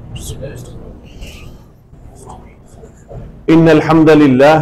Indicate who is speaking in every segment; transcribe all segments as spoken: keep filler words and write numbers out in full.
Speaker 1: إن الحمد لله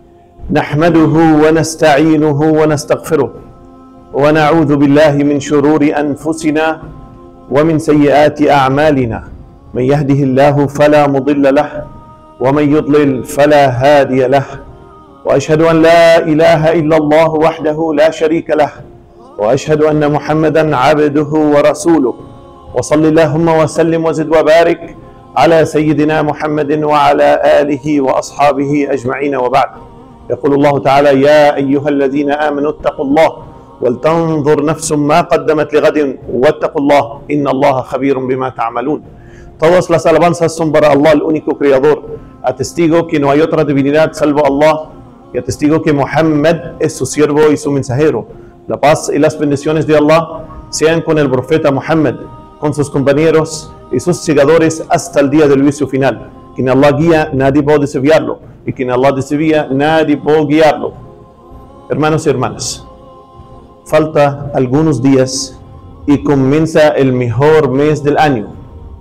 Speaker 1: نحمده ونستعينه ونستغفره ونعوذ بالله من شرور أنفسنا ومن سيئات أعمالنا. من يهده الله فلا مضل له ومن يضلل فلا هادي له، وأشهد أن لا إله إلا الله وحده لا شريك له، وأشهد أن محمدا عبده ورسوله. وصل اللهم وسلم وزد وبارك على سيدنا محمد وعلى آله وأصحابه أجمعين، وبعد. يقول الله تعالى: يا أيها الذين آمنوا اتقوا الله ولتنظر نفس ما قدمت لغد واتقوا الله إن الله خبير بما تعملون. Todas las alabanzas son para Allah, el único creador. Atestigo que no hay otra divinidad salvo Allah, y atestigo que Muhammad es su siervo y su mensajero. La paz y las bendiciones de Allah sean con el profeta Muhammad, con sus compañeros y sus seguidores hasta el día del juicio final. Quien Allah guía, nadie puede desviarlo, y quien Allah desvía, nadie puede guiarlo. Hermanos y hermanas, falta algunos días y comienza el mejor mes del año,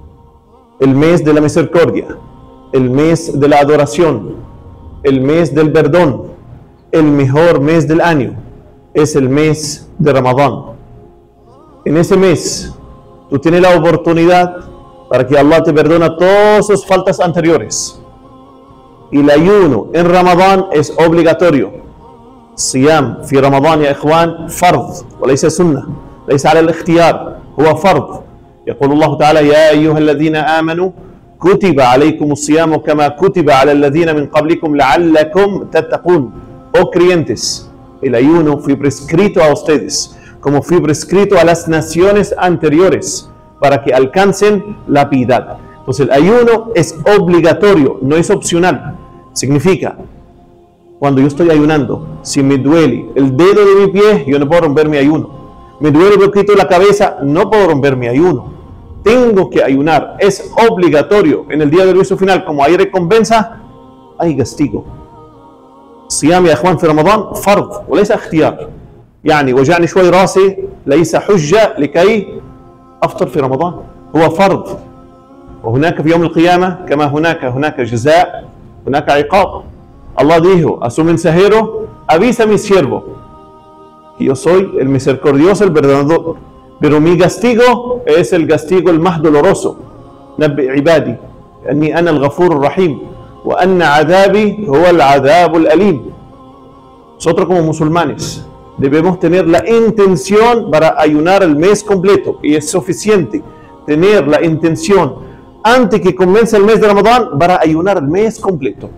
Speaker 1: el mes de la misericordia, el mes de la adoración, el mes del perdón. El mejor mes del año es el mes de Ramadán. En ese mes tú tienes la oportunidad para que Allah te perdone todas sus faltas anteriores. Y el ayuno en Ramadán es obligatorio. Siyam fi Ramadán, ya ikhwan, fard, وليس سنة، ليس على الاختيار، هو فرض. يقول الله تعالى: يا أيها الذين آمنوا كتب عليكم الصيام كما كتب على الذين من قبلكم لعلكم تتقون. Oh creyentes, el ayuno fue prescrito a ustedes, como fue prescrito a las naciones anteriores, para que alcancen la piedad. Entonces el ayuno es obligatorio, no es opcional. Significa, cuando yo estoy ayunando, si me duele el dedo de mi pie, yo no puedo romper mi ayuno. Me duele un poquito la cabeza, no puedo romper mi ayuno. Tengo que ayunar, es obligatorio. En el día del juicio final, como hay recompensa, hay castigo. صيام يا اخوان في رمضان فرض وليس اختيار. يعني وجعني شوي راسي ليس حجة لكي افطر في رمضان، هو فرض. وهناك في يوم القيامة كما هناك هناك جزاء، هناك عقاب. Allah dijo a su mensajero: avisa a mi siervo que yo soy el misericordioso, el perdonador, pero mi castigo es el castigo el más doloroso. نبئ عبادي أني أنا الغفور الرحيم وأن عذابي هو العذاب الأليم. Nosotros como musulmanes debemos tener la intención para ayunar el mes completo, y es suficiente tener la intención antes que comience el mes de Ramadán para ayunar el mes completo.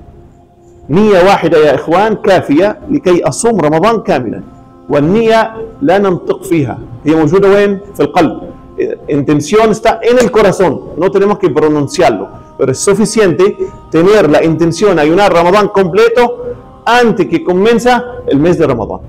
Speaker 1: نية واحدة يا إخوان كافية لكي أصوم رمضان كاملا. والنية لا ننطق فيها، هي موجودة وين؟ في القلب. Intención está en el corazón, no tenemos que pronunciarlo, pero es suficiente tener la intención de ayunar Ramadán completo antes que comienza el mes de Ramadán.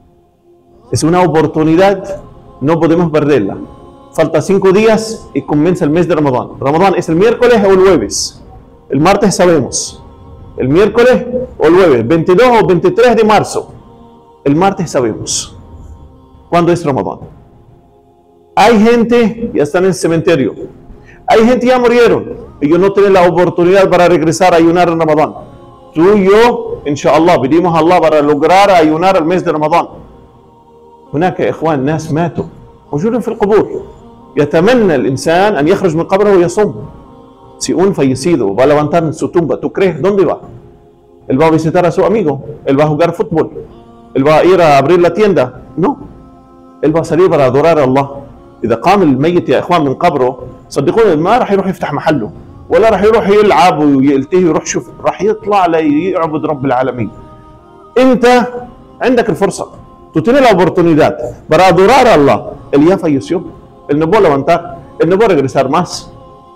Speaker 1: Es una oportunidad, no podemos perderla. Falta cinco días y comienza el mes de Ramadán. Ramadán es el miércoles o el jueves. El martes sabemos. El miércoles o el jueves, veintidós o veintitrés de marzo. El martes sabemos. ¿Cuándo es Ramadán? Hay gente ya están en el cementerio. Hay gente ya murieron. Ellos no tienen la oportunidad para regresar a ayunar en Ramadán. Tú y yo, inshallah, pedimos a Allah para lograr ayunar el mes de Ramadán. هناك يا إخوان ناس ماتوا موجودين في القبور. يتمنى الإنسان أن يخرج من قبره ويصوم. Si un fallecido va a levantar en su tumba, ¿tú crees dónde va? Él va a visitar a su amigo, él va a jugar fútbol, él va a ir a abrir la tienda. No, él va a salir para adorar a Allah. إذا قام الميت يا إخوان من قبره، صدقوني ما راح يروح يفتح محله، ولا راح يروح يلعب ويلتهي ويروح شوف، راح يطلع ليعبد رب العالمين. أنت عندك الفرصة، tú tienes la oportunidad para adorar a Allah. Él ya falleció, él no puede levantar, él no puede regresar más.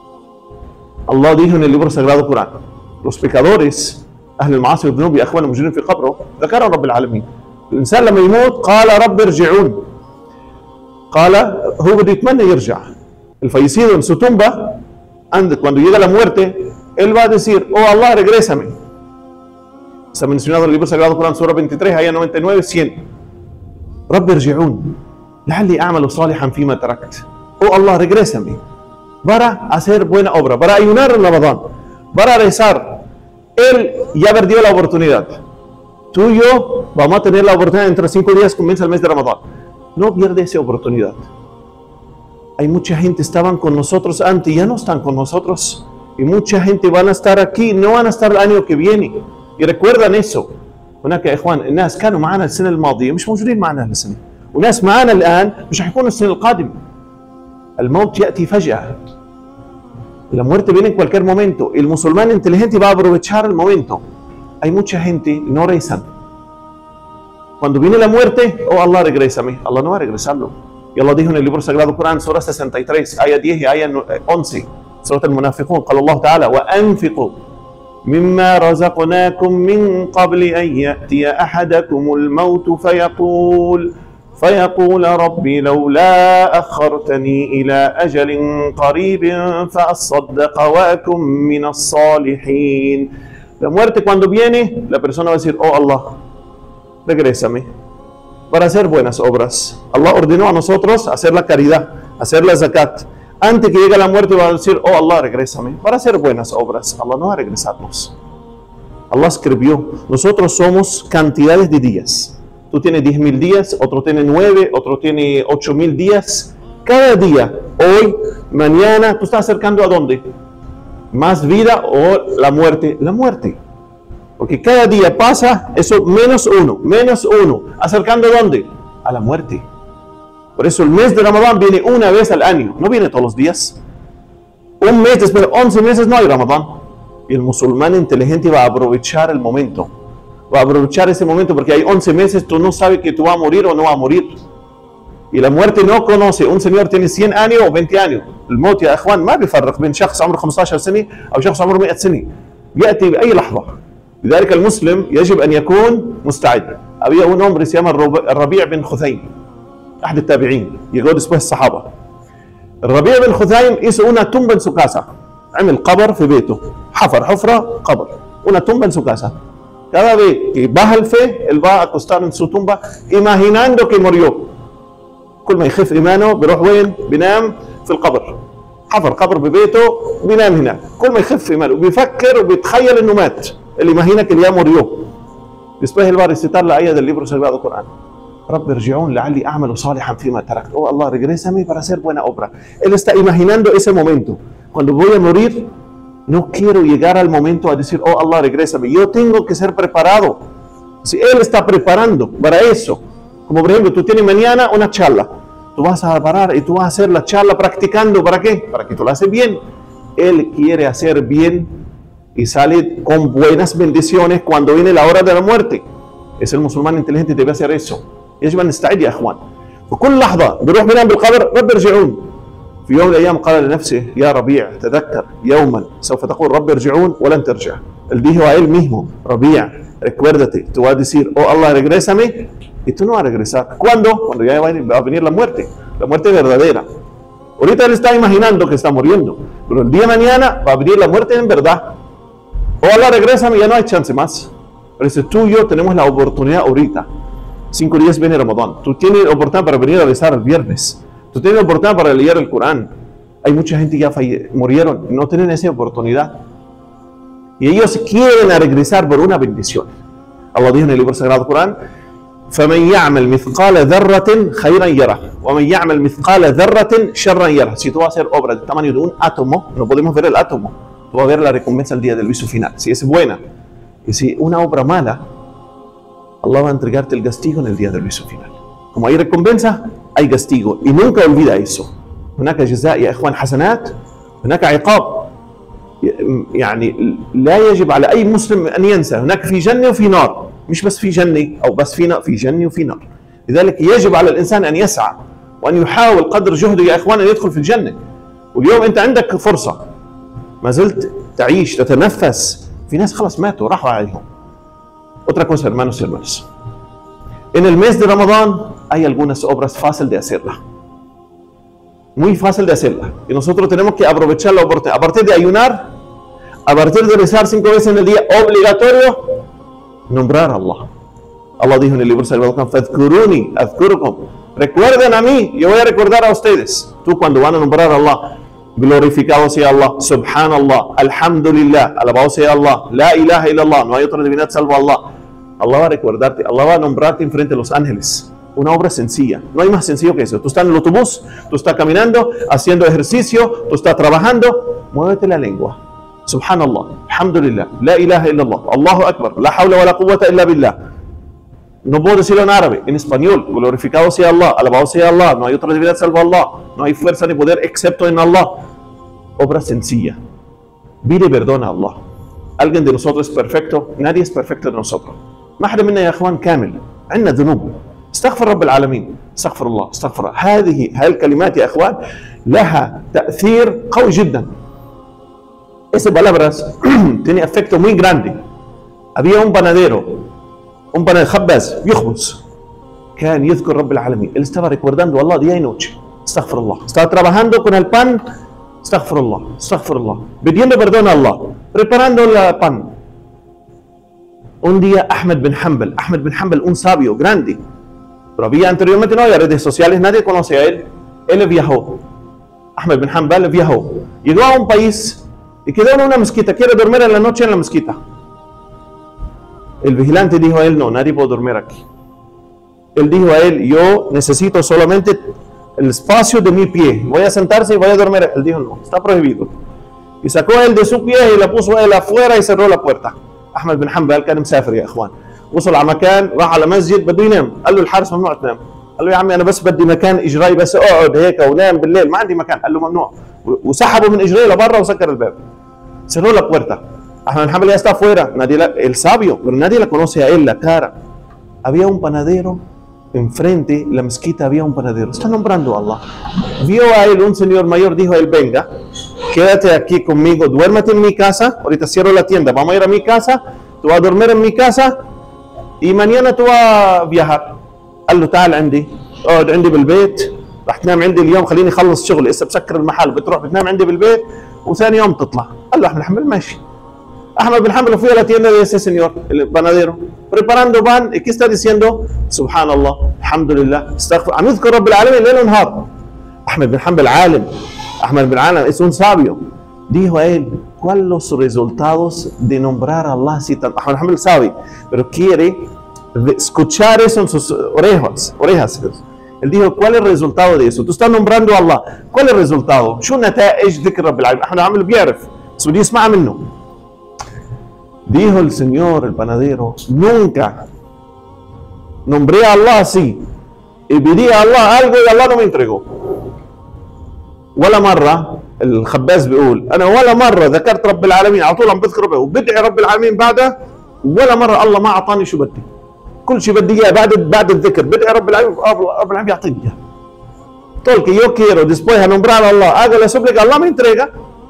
Speaker 1: Allah dijo en el libro sagrado Corán: los pecadores, أهل المعاصي والذنوب يا إخوان الموجودين في قبره، ذكروا رب العالمين. الإنسان لما يموت قال رب ارجعون. قال هو بده يتمنى يرجع. El fallecido en su tumba, cuando llega la muerte, él va a decir: oh Allah, regrésame. Está mencionado en el libro sagrado Corán, sura veintitrés, ayah noventa y nueve, cien. رب ارجعون لعلي أعمل صالحا فيما تركت. Oh Allah, regrésame para hacer buena obra, para ayunar en Ramadán, para rezar. Él ya perdió la oportunidad. Tú y yo vamos a tener la oportunidad dentro de cinco días, comienza el mes de Ramadán. No pierde esa oportunidad. Hay mucha gente que estaban con nosotros antes y ya no están con nosotros. Y mucha gente van a estar aquí, no van a estar el año que viene. Y recuerdan eso. هناك يا إخوان الناس كانوا معنا السنة الماضية مش موجودين معنا هالسنة. وناس معنا الآن مش حيكونوا السنة القادمة. الموت يأتي فجأة. La muerte viene en cualquier momento. El musulmán inteligente va a aprovechar el momento. Hay mucha gente que no rezan. Cuando viene la muerte, oh Allah, regrésame. Allah no va a regresarlo. Y Allah dijo en el libro sagrado Corán, Surah sesenta y tres, ayah diez y ayah once, Surah al-Munafiqun, قال الله تعالى وأنفقوا مما رزقناكم من قبل أن يأتي أحدكم الموت فيقول فيقول ربي لولا أخرتني إلى أجل قريب فأصدق وأكن من الصالحين. La muerte cuando viene, la persona va a decir, oh Allah, regrésame para hacer buenas obras. Allah ordenó a nosotros hacer la caridad, hacer la zakat. Antes que llegue la muerte va a decir, oh Allah, regrésame para hacer buenas obras. Allah no va a regresarnos. Allah escribió, nosotros somos cantidades de días. Tú tienes diez mil días, otro tiene nueve, otro tiene ocho mil días. Cada día, hoy, mañana, tú estás acercando a dónde? Más vida o la muerte. La muerte. Porque cada día pasa eso menos uno, menos uno. ¿Acercando a dónde? A la muerte. Por eso el mes de Ramadán viene una vez al año. No viene todos los días. Un mes después de once meses no hay Ramadán. Y el musulmán inteligente va a aprovechar el momento. Va a aprovechar ese momento porque hay once meses, tú no sabes que tú vas a morir o no vas a morir. Y la muerte no conoce. Un señor tiene cien años o veinte años. الموت يا اخوان ما بيفرق بين شخص عمره خمسة عشر سنة او شخص عمره مئة سنة. ياتي باي لحظة. لذلك المسلم يجب ان يكون مستعد. había un hombre se llama الربيع بن خثيم, احد التابعين, llegó después الصحابة. الربيع بن خثيم hizo una tumba en su casa. عمل قبر في بيته. حفر حفرة قبر. Una tumba en su casa. Cada vez que baja el fe, él va a acostar en su tumba imaginando que murió. كل ما يخف إيمانه بيروح وين؟ بينام في القبر. حفر قبر ببيته وبينام هناك. كل ما يخف إيمانه بيفكر وبيتخيل إنه مات. اللي imagina que ya murió. Después él va a recitar la ayah del libro sagrado Corán. رب ارجعون لعلي أعمل صالحا فيما تركت. Oh Allah, regrésame para hacer buena obra. Él está imaginando ese momento. Cuando voy a morir, no quiero llegar al momento a decir, oh Allah, regrésame. Yo tengo que ser preparado. Si él está preparando para eso, como por ejemplo, tú tienes mañana una charla, tú vas a parar y tú vas a hacer la charla practicando, ¿para qué? Para que tú la haces bien. Él quiere hacer bien y sale con buenas bendiciones cuando viene la hora de la muerte. Es el musulmán inteligente, debe hacer eso. يجب أن نستعد يا إخوان. وكل لحظة بيروح بينام بالقبر رب ارجعون. في يوم من الأيام قال لنفسه يا ربيع تذكر يوما سوف تقول رب ارجعون ولن ترجع. Él dijo a él mismo, Rabia, recuérdate, tú vas a decir, oh Allah, regrésame, y tú no vas a regresar. ¿Cuándo? Cuando ya va a venir la muerte, la muerte verdadera. Ahorita él está imaginando que está muriendo, pero el día de mañana va a venir la muerte en verdad. Oh Allah, regrésame, ya no hay chance más. Pero eso tú y yo tenemos la oportunidad ahorita. Cinco días viene Ramadán. Tú tienes la oportunidad para venir a rezar el viernes. Tú tienes la oportunidad para leer el Corán. Hay mucha gente que ya falle, murieron y no tienen esa oportunidad. Y ellos quieren regresar por una bendición. Allah dijo en el libro sagrado Corán, فَمَنْ يَعْمَلْ مِثْقَالَ ذَرَّةٍ خَيْرًا يَرَهُ وَمَنْ يَعْمَلْ مِثْقَالَ ذَرَّةٍ شَرًّا يَرَهُ. Si tú vas a hacer obra del tamaño de un átomo, no podemos ver el átomo. Tú vas a ver la recompensa el día del juicio final. Si es buena. Y si una obra mala, Allah va a entregarte el castigo en el día del juicio final. Como hay recompensa, hay castigo. Y nunca olvida eso. هناك جزاء يا إخوان حسنات، هناك عقاب. يعني لا يجب على أي مسلم أن ينسى. هناك في جنة وفي نار. مش بس في جنة أو بس في نار، في جنة وفي نار. لذلك يجب على الإنسان أن يسعى وأن يحاول قدر جهده يا إخوان أن يدخل في الجنة. واليوم أنت عندك فرصة. ما زلت تعيش تتنفس. في ناس خلاص ماتوا راحوا عليهم. Otra cosa, hermanos y hermanas. En el mes de Ramadán hay algunas obras fáciles de hacerla. Muy fácil de hacerla. Y nosotros tenemos que aprovechar la oportunidad. A partir de ayunar, a partir de rezar cinco veces en el día, obligatorio, nombrar a Allah. Allah dijo en el libro sagrado, فَاذْكُرُونِي أَذْكُرُكُمْ. Recuerden a mí, yo voy a recordar a ustedes. Tú cuando van a nombrar a Allah, glorificado sea Allah, subhanallah, alhamdulillah, alabado sea Allah, la ilaha illallah, no hay otra divinidad salvo Allah. Allah va a recordarte, Allah va a nombrarte enfrente de los ángeles. Una obra sencilla, no hay más sencillo que eso. Tú estás en el autobús, tú estás caminando, haciendo ejercicio, tú estás trabajando, muévete la lengua. Subhanallah, alhamdulillah, la ilaha illallah, Allahu akbar, la hawla wa la quwwata illa billah. No puedo decirlo en árabe, en español, glorificado sea Allah, alabado sea Allah, no hay otra divinidad salvo Allah, no hay fuerza ni poder excepto en Allah. Obra sencilla. Pide perdón a Allah. ¿Alguien de nosotros es perfecto? Nadie es perfecto de nosotros. ما حدا منا يا اخوان كامل، عندنا ذنوب. استغفر رب العالمين، استغفر الله، استغفر الله. هذه هاي الكلمات يا اخوان لها تأثير قوي جدا. Esas palabras tienen efecto muy grande. Había un panadero, un panadero خباز يخبز. كان يذكر رب العالمين. Él estaba recordando a Allah día y noche. استغفر الله. Estaba trabajando con el pan. استغفر الله، استغفر الله. Pidiendo perdón a Allah. Preparando el pan. Un día Ahmed bin Hanbal, Ahmed bin Hanbal, un sabio grande, pero había anteriormente no había redes sociales, nadie conoce a él. Él viajó, Ahmed bin Hanbal viajó, llegó a un país y quedó en una mezquita, quiere dormir en la noche en la mezquita. El vigilante dijo a él, no, nadie puede dormir aquí. Él dijo a él, yo necesito solamente el espacio de mi pie, voy a sentarse y voy a dormir. Él dijo, no, está prohibido. Y sacó a él de su pie y la puso a él afuera y cerró la puerta. أحمد بن حنبل كان مسافر يا إخوان، وصل على مكان، راح على مسجد بده ينام، قال له الحارس ممنوع تنام. قال له يا عمي أنا بس بدي مكان إجرائي، بس أقعد هيك ونام بالليل، ما عندي مكان. قال له ممنوع، وسحبه من إجرائي لبرا وسكر الباب. cerró la puerta. Ahmed bin Hanbal ya está afuera, nadie la, el sabio, pero nadie la conoce a él, la cara. Había un panadero enfrente, la mezquita había un panadero, está nombrando a Allah. Vio a él un señor mayor, dijo a él, venga, quédate aquí conmigo, duérmete en mi casa, ahorita cierro la tienda, vamos a ir a mi casa, tú vas a dormir en mi casa y mañana tú vas a viajar. قال له تعال عندي، اقعد عندي بالبيت، رح تنام عندي اليوم، خليني اخلص شغلي، هسه بسكر المحل، بتروح بتنام عندي بالبيت وثاني يوم تطلع. قال له احمد بن حنبل ماشي. Ahmed bin Hanbal fue a la tienda de ese señor, el panadero, preparando pan, ¿y qué está diciendo? Subhanallah, alhamdulillah, astaghfir, عم يذكر رب العالمين ليل ونهار. Ahmed bin Hanbal عالم, Ahmed bin Hanbal es un sabio. Dijo a él, ¿cuáles los resultados de nombrar a Allah? Si tan, Ahmed bin Hanbal sabe, pero quiere escuchar eso en sus orejas, orejas. Él dijo, ¿cuál es el resultado de eso? Tú estás nombrando a Allah, ¿cuál es el resultado? شو نتائج ذكر رب العالمين؟ Ahmed bin Hanbal بيعرف, بس بده يسمع منه. Dijo el señor, el panadero, nunca nombré a Allah así y pedí a Allah algo y Allah no me entregó. ولا مرة الخباز بيقول أنا ولا مرة ذكرت رب العالمين، على طول عم بذكر ربه وبدعي رب العالمين بعده، ولا مرة الله ما أعطاني شو بدي. كل شيء بدي إياه بعد بعد الذكر بدعي رب العالمين، رب العالمين يعطيني إياه. Todo que yo quiero después de nombrar a Allah, hago la súplica, Allah me entrega.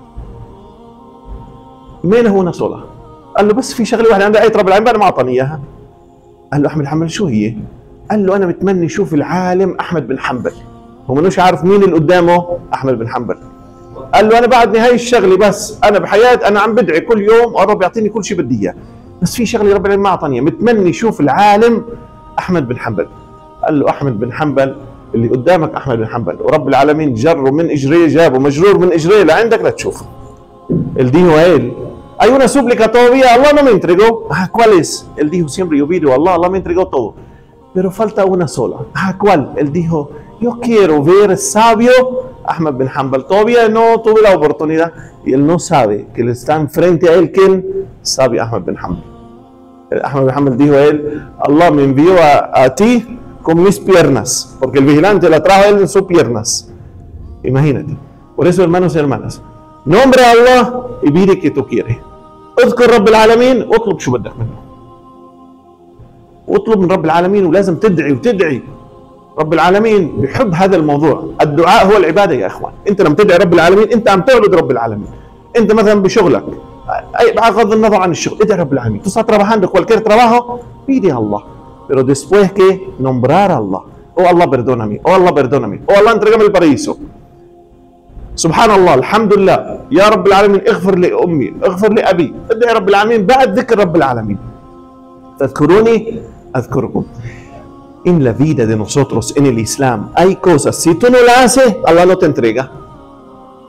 Speaker 1: menos una sola. قال له بس في شغله واحده عندي آية رب العالمين انا ما اعطاني اياها. قال له احمد بن حنبل شو هي؟ قال له انا متمني اشوف العالم احمد بن حنبل. هو منوش عارف مين اللي قدامه؟ احمد بن حنبل. قال له انا بعدني هاي الشغله، بس انا بحياتي انا عم بدعي كل يوم رب يعطيني كل شيء بدي اياه، بس في شغله رب العالمين ما اعطاني اياها، متمني اشوف العالم احمد بن حنبل. قال له احمد بن حنبل اللي قدامك احمد بن حنبل، ورب العالمين جره من اجريه، جابه مجرور من اجريه لعندك لتشوفه. Él dijo a él, hay una súplica todavía, Allah no me entregó. Ah, ¿cuál es? Él dijo, siempre yo pido a Allah, Allah me entregó todo, pero falta una sola. Ah, ¿cuál? Él dijo, yo quiero ver sabio Ahmed bin Hanbal. Todavía no tuve la oportunidad y él no sabe que le está enfrente a él, ¿quién? Sabio Ahmed bin Hanbal. Ahmed bin Hanbal dijo a él, Allah me envió a, a ti con mis piernas, porque el vigilante la trajo a él en sus piernas. Imagínate. Por eso, hermanos y hermanas, nombra a Allah y pide que tú quieres. اذكر رب العالمين واطلب شو بدك منه. واطلب من رب العالمين، ولازم تدعي وتدعي. رب العالمين بيحب هذا الموضوع، الدعاء هو العبادة يا اخوان. انت لما تدعي رب العالمين انت عم تعبد رب العالمين. انت مثلا بشغلك، اي بغض النظر عن الشغل، ادعي رب العالمين. Tú estás trabajando cualquier trabajo, pide a Allah. Pero después que nombrar a Allah. Oh Allah, perdóname. Oh Allah, perdóname. Oh Allah, entrégame el paraíso. سبحان الله، الحمد لله، يا رب العالمين اغفر لأمي، اغفر لأبي، ادعي رب العالمين بعد ذكر رب العالمين. تذكروني أذكركم. En la vida de nosotros, en el Islam, hay cosas, si tú no la haces, Allah no te entrega.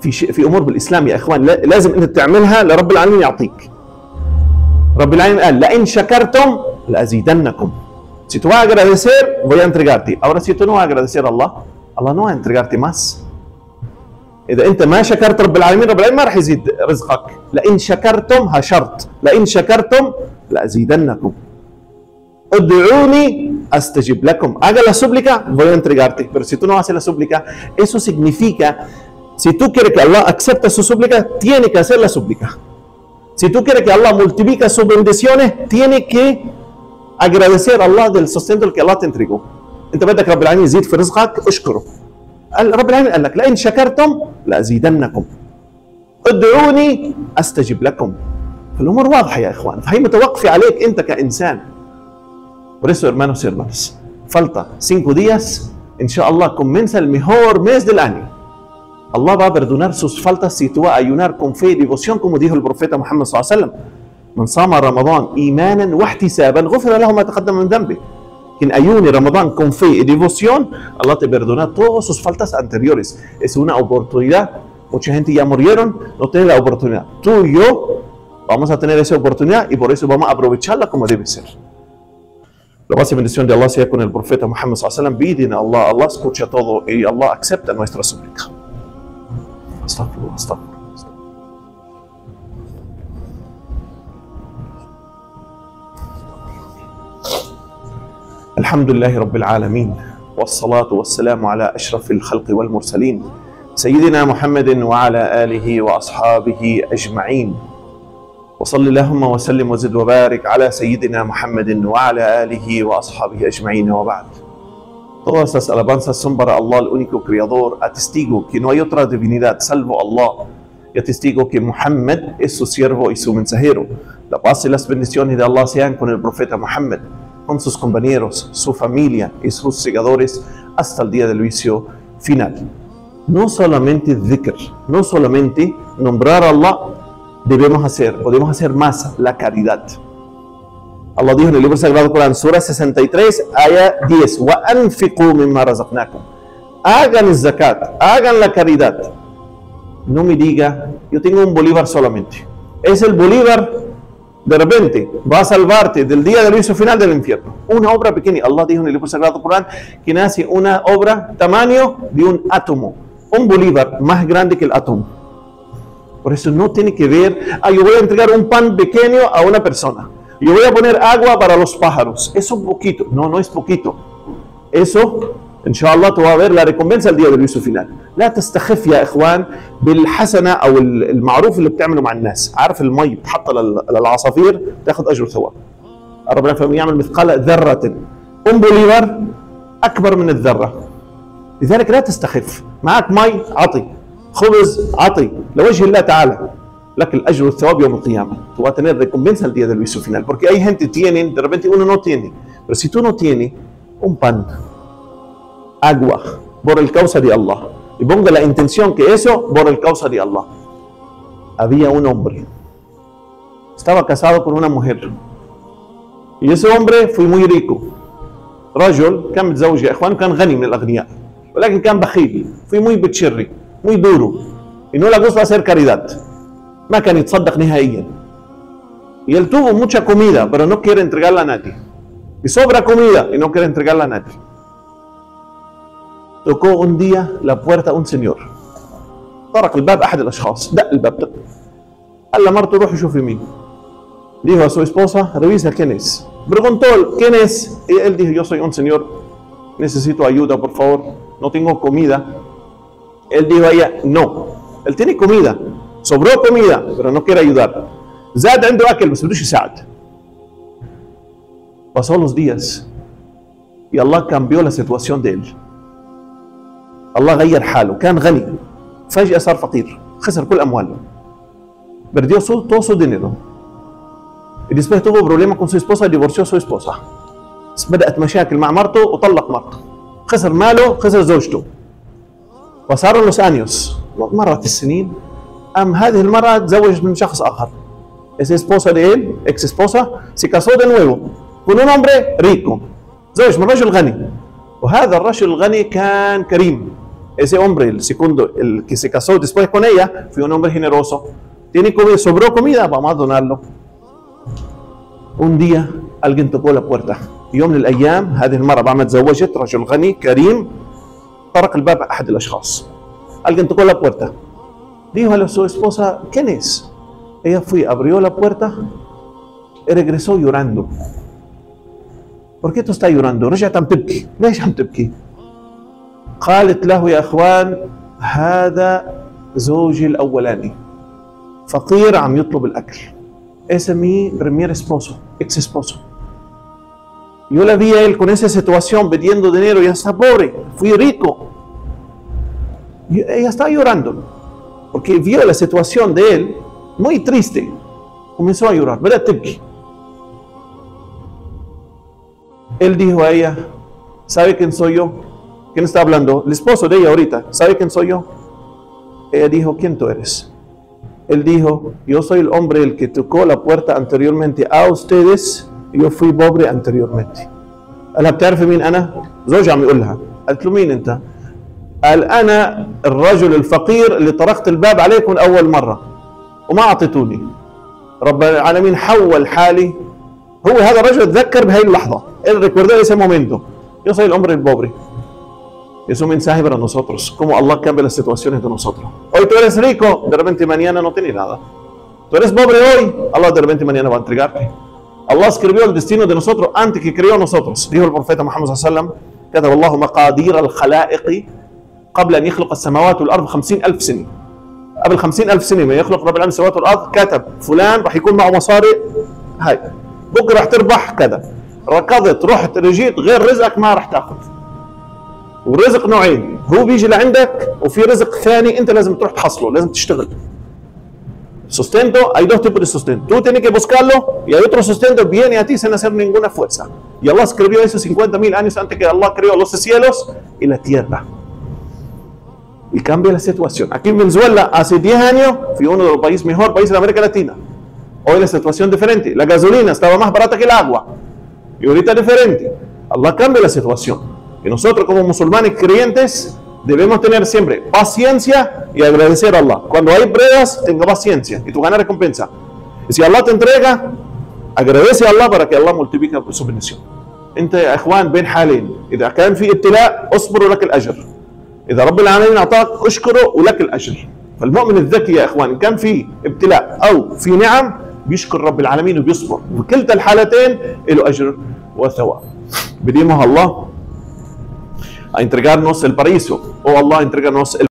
Speaker 1: في شيء في امور بالاسلام يا اخوان لازم انت تعملها لرب العالمين يعطيك. رب العالمين قال لئن شكرتم لازيدنكم. Si tú vas a agradecer, voy a entregarte. Ahora si tú no vas a agradecer a Allah, Allah no va a entregarte más. إذا أنت ما شكرت رب العالمين، رب العالمين ما راح يزيد رزقك. لئن شكرتم ها شرط، لئن شكرتم لأزيدنكم. ادعوني أستجب لكم. Haga la súplica, voy a entregarte. Pero si tú no haces la súplica, eso significa, si tú quieres que Allah acepte su súplica, tiene que hacer la súplica. Si tú quieres que Allah multiplique sus bendiciones, tiene que agradecer a Allah del sustento que Allah te entregó. أنت بدك رب العالمين يزيد في رزقك، اشكره. رب العالمين قال لك لئن شكرتم لأزيدنكم ادعوني أستجب لكم. فالأمور واضحة يا إخوان، فهي متوقفة عليك أنت كإنسان. Por eso, hermanos y hermanas, falta cinco días, inshallah comienza el mejor mes del año. Allah va a perdonar sus faltas si tú vas a ayunar con fe y devoción, como dijo el profeta Muhammad sallallahu alaihi wasallam. من صام رمضان إيمانا واحتسابا غفر له ما تقدم من ذنبه. Quien ayune Ramadán con fe y devoción, Allah te perdona todas sus faltas anteriores. Es una oportunidad. Mucha gente ya murieron, no tiene la oportunidad. Tú y yo vamos a tener esa oportunidad y por eso vamos a aprovecharla como debe ser. La paz y bendición de Allah sea con el profeta Muhammad sallallahu alaihi wasallam. Piden a Allah, Allah escucha todo y Allah acepta nuestra súplica. Astaghfirullah, astaghfirullah. الحمد لله رب العالمين والصلاة والسلام على أشرف الخلق والمرسلين سيدنا محمد وعلى آله وأصحابه أجمعين وصل اللهم وسلم وزد وبارك على سيدنا محمد وعلى آله وأصحابه أجمعين وبعد. Todas las alabanzas son para Allah, el único creador. Atestigo que no hay otra divinidad salvo Allah y atestigo que Muhammad es su siervo y su mensajero. La paz y las bendiciones de Allah sean con el profeta Muhammad, con sus compañeros, su familia y sus seguidores hasta el día del juicio final. No solamente dhikr, no solamente nombrar a Allah debemos hacer, podemos hacer más la caridad. Allah dijo en el libro sagrado Corán, Sura sesenta y tres, aya diez, وَأَنْفِقُوا مِمَّا رَزَقْنَاكُمْ. Hagan el zakat, hagan la caridad. No me diga, yo tengo un bolívar solamente. Es el bolívar, de repente va a salvarte del día del juicio final del infierno. Una obra pequeña. Allah dijo en el libro sagrado Corán que nace una obra tamaño de un átomo, un bolívar más grande que el átomo. Por eso no tiene que ver, ah, yo voy a entregar un pan pequeño a una persona, yo voy a poner agua para los pájaros, eso es poquito. No, no es poquito. Eso, inshallah, tú vas a ver la recompensa el día del juicio final. لا تستخف يا إخوان بالحسنة أو المعروف اللي بتعمله مع الناس. عارف المي بتحط للعصافير تاخذ أجر ثواب. ربنا فهم يعمل مثقال ذرة. أم بوليفر أكبر من الذرة. لذلك لا تستخف. معك مي عطي، خبز عطي، لوجه الله تعالى. لك الأجر والثواب يوم القيامة. Tú vas a tener recompensa el día del juicio final. Porque hay gente tienen, de repente uno no tiene. Pero si tú no tienes un pan, agua, por el causa de Allah, y ponga la intención que eso por el causa de Allah. Había un hombre, estaba casado con una mujer, y ese hombre fue muy rico. رجل كان متزوج يا اخوان، كان غني من الاغنياء، ولكن كان بخيل، fue muy بتشري، muy duro، y no le gusta hacer caridad، ما كان يتصدق نهائيا. Y él tuvo mucha comida, pero no quiere entregarla a nadie. Y sobra comida y no quiere entregarla a nadie. tocó un día la puerta un señor. طرق الباب أحد الأشخاص، دق الباب، قال لمرته روحي شوفي مين. Dijo a su esposa, revisa quién es. Preguntó quién es y él dijo, yo soy un señor, necesito ayuda por favor, no tengo comida. Él dijo a ella, no, él tiene comida, sobró comida, pero no quiere ayudar. زاد عنده أكل بس بدوش يساعد. Pasó los días y Allah cambió la situación de él. الله غير حاله، كان غني فجأة صار فقير، خسر كل أمواله، perdió todo su dinero. Y después tuvo problemas con su esposa y divorció a su esposa. بدأت مشاكل مع مرته وطلق مرته، خسر ماله، خسر زوجته. pasaron los años، مرت السنين، أم هذه المرة تزوج من شخص آخر. Esa esposa de él, ex esposa, se casó de nuevo con un hombre rico، زوج من رجل غني. وهذا الرجل الغني كان كريم، Ese hombre, el segundo, el que se casó después con ella, fue un hombre generoso. Tiene comida, sobró comida, vamos a donarlo. Un día alguien tocó la puerta. يوم من الأيام هذه المرأة بعد ما تزوجت رجل غني كريم طرق الباب أحد الأشخاص. Alguien tocó la puerta. Dijo a su esposa, ¿quién es? Ella fue, abrió la puerta y regresó llorando. ¿Por qué tú estás llorando? رجعت عم تبكي. ليش عم تبكي؟ قالت له يا أخوان هذا زوجي الأولاني فقير عم يطلب الأكل. Ese es mi primer esposo, ex esposo. Yo la vi a él con esa situación pidiendo dinero, ya está pobre, fui rico. Y ella estaba llorando porque vio la situación de él muy triste. Comenzó a llorar, ¿verdad? Tibki. Él dijo a ella, ¿sabe quién soy yo? ¿Quién está hablando? El esposo de ella ahorita, ¿sabe quién soy yo? Ella dijo, ¿quién tú eres? Él dijo, yo soy el hombre el que tocó la puerta anteriormente a ustedes. yo fui pobre anteriormente. قال لها بتعرفي مين أنا؟ زوجها عم يقول لها. قالت له مين أنت؟ قال أنا الرجل الفقير اللي طرقت الباب عليكم أول مرة وما أعطيتوني. رب العالمين حول حالي. هو هذا الرجل تذكر بهي اللحظة. Él recordó ese momento. Yo soy el hombre pobre. Es un mensaje para nosotros. Cómo Allah cambia las situaciones de nosotros. Hoy tú eres rico, de repente mañana no tienes nada. Tú eres pobre hoy, Allah de repente mañana va a entregarte. Allah escribió el destino de nosotros antes que creó nosotros. Dijo el profeta Muhammad sallallahu alaihi wasallam: كتب الله مقادير الخلائق قبل أن يخلق السماوات والأرض خمسين ألف سنة. قبل خمسين ألف سنة ما يخلق رب العالمين السماوات والأرض كتب فلان راح يكون معه مصاري هاي بكره راح تربح كذا. ركضت رحت رجيت غير رزقك ما راح تاخذ. والرزق نوعين، هو بيجي لعندك وفي رزق ثاني انت لازم تروح تحصله، لازم تشتغل. Sustento, hay dos tipos de sustento. Tú tienes que buscarlo y hay otro sustento viene a ti sin hacer ninguna fuerza. Y Allah escribió eso cincuenta mil años antes que Allah creó los cielos y la tierra. Y cambia la situación. Aquí en Venezuela hace diez años fue uno de los países, mejor países de América Latina. Hoy la situación es diferente. La gasolina estaba más barata que el agua. Y ahorita es diferente. Allah cambia la situación. Y nosotros como musulmanes creyentes debemos tener siempre paciencia y agradecer a Allah. Cuando hay pruebas, tenga paciencia y tú ganas recompensa. Y si Allah te entrega, agradece a Allah para que Allah multiplique su bendición. انت يا اخوان بين حالين، اذا كان في ابتلاء اصبروا لك الاجر. اذا رب العالمين اعطاك اشكره ولك الاجر. فالمؤمن الذكي يا اخوان ان كان في ابتلاء او في نعم بيشكر رب العالمين وبيصبر، وكلتا الحالتين له اجر وثواب. Pedimos a Allah a entregarnos el paraíso, o Allah a entregarnos el